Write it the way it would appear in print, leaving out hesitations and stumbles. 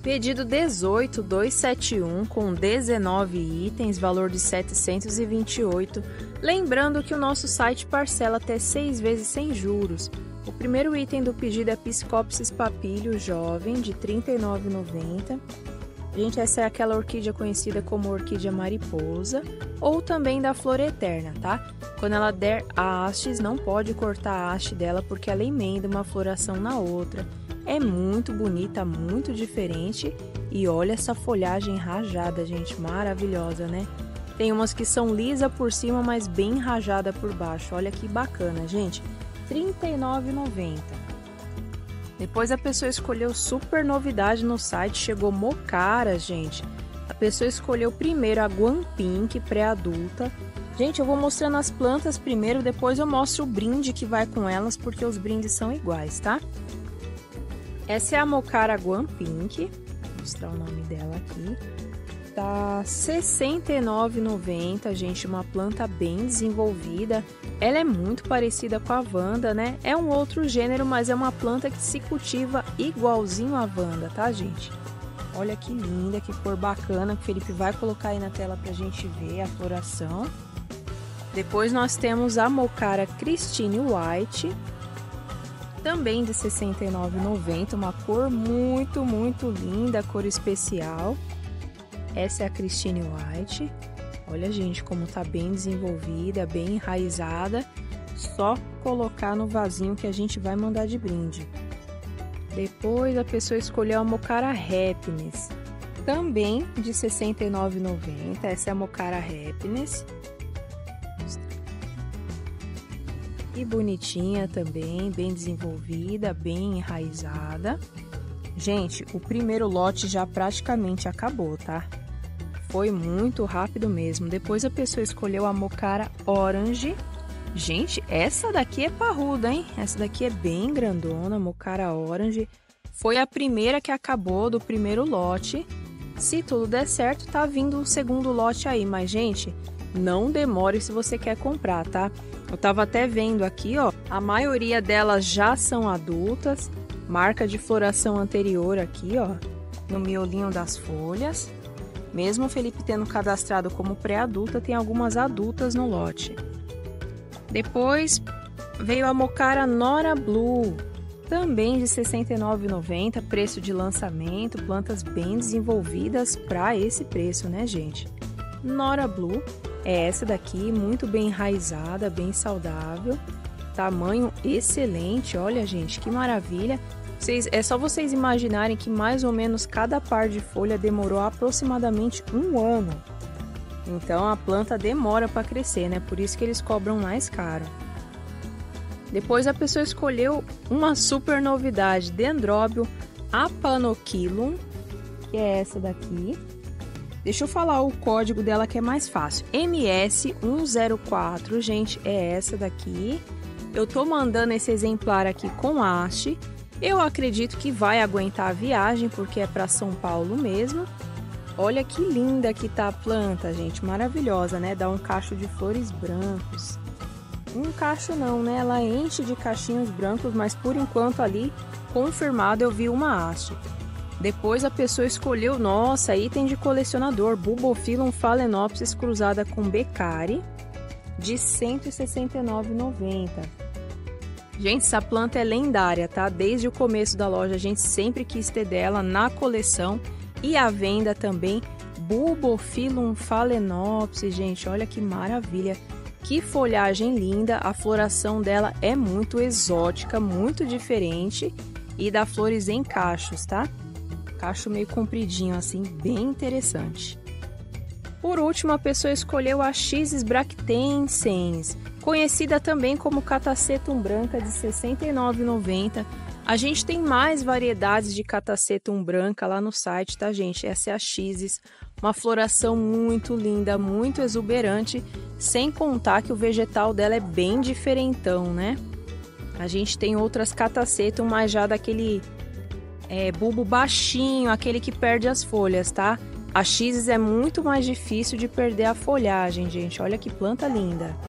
Pedido 18271 com 19 itens, valor de 728. Lembrando que o nosso site parcela até 6 vezes sem juros. O primeiro item do pedido é Piscopsis papilio jovem, de R$ 39,90. Gente, essa é aquela orquídea conhecida como orquídea mariposa, ou também da flor eterna, tá? Quando ela der hastes, não pode cortar a haste dela, porque ela emenda uma floração na outra. É muito bonita, muito diferente. E olha essa folhagem rajada, gente, maravilhosa, né? Tem umas que são lisa por cima, mas bem rajada por baixo. Olha que bacana, gente. R$ 39,90. Depois a pessoa escolheu super novidade no site, chegou mocara, gente. A pessoa escolheu primeiro a Guam Pink pré-adulta. Gente, eu vou mostrando as plantas primeiro, depois eu mostro o brinde que vai com elas, porque os brindes são iguais, tá? Essa é a mocara Guam Pink, vou mostrar o nome dela aqui. Tá R$ 69,90, gente, uma planta bem desenvolvida. Ela é muito parecida com a Vanda, né? É um outro gênero, mas é uma planta que se cultiva igualzinho a Vanda, tá, gente? Olha que linda, que cor bacana, que o Felipe vai colocar aí na tela pra gente ver a floração. Depois nós temos a mocara Christine White, também de R$ 69,90, uma cor muito, muito linda, cor especial. Essa é a Christine White. Olha, gente, como tá bem desenvolvida, bem enraizada. Só colocar no vasinho que a gente vai mandar de brinde. Depois a pessoa escolheu a mocara Happiness, também de R$ 69,90. Essa é a mocara Happiness. E bonitinha também, bem desenvolvida, bem enraizada. Gente, o primeiro lote já praticamente acabou, tá? Foi muito rápido mesmo. Depois a pessoa escolheu a mocara Orange. Gente, essa daqui é parruda, hein? Essa daqui é bem grandona, mocara Orange. Foi a primeira que acabou do primeiro lote. Se tudo der certo, tá vindo um segundo lote aí. Mas, gente, não demore se você quer comprar, tá? Eu tava até vendo aqui, ó. A maioria delas já são adultas. Marca de floração anterior aqui, ó. No miolinho das folhas. Mesmo o Felipe tendo cadastrado como pré-adulta, tem algumas adultas no lote. Depois veio a mocara Nora Blue, também de R$ 69,90, preço de lançamento, plantas bem desenvolvidas para esse preço, né, gente? Nora Blue é essa daqui, muito bem enraizada, bem saudável, tamanho excelente, olha, gente, que maravilha. É só vocês imaginarem que mais ou menos cada par de folha demorou aproximadamente um ano. Então a planta demora para crescer, né? Por isso que eles cobram mais caro. Depois a pessoa escolheu uma super novidade, Dendróbio Apanochyllum, que é essa daqui. Deixa eu falar o código dela que é mais fácil. MS104, gente, é essa daqui. Eu tô mandando esse exemplar aqui com haste. Eu acredito que vai aguentar a viagem, porque é para São Paulo mesmo. Olha que linda que tá a planta, gente. Maravilhosa, né? Dá um cacho de flores brancos. Um cacho não, né? Ela enche de cachinhos brancos, mas por enquanto ali, confirmado, eu vi uma haste. Depois a pessoa escolheu, nossa, item de colecionador, Bulbophyllum phalaenopsis cruzada com Beccari, de R$ 169,90. Gente, essa planta é lendária, tá? Desde o começo da loja a gente sempre quis ter dela na coleção e à venda também. Bulbophyllum phalaenopsis, gente, olha que maravilha. Que folhagem linda, a floração dela é muito exótica, muito diferente e dá flores em cachos, tá? Cacho meio compridinho assim, bem interessante. Por último, a pessoa escolheu a Xis bractensens, conhecida também como Catasetum branca, de R$ 69,90. A gente tem mais variedades de Catasetum branca lá no site, tá, gente? Essa é a Xis, uma floração muito linda, muito exuberante, sem contar que o vegetal dela é bem diferentão, né? A gente tem outras Catasetum, mas já daquele bulbo baixinho, aquele que perde as folhas, tá? A Xis é muito mais difícil de perder a folhagem, gente. Olha que planta linda.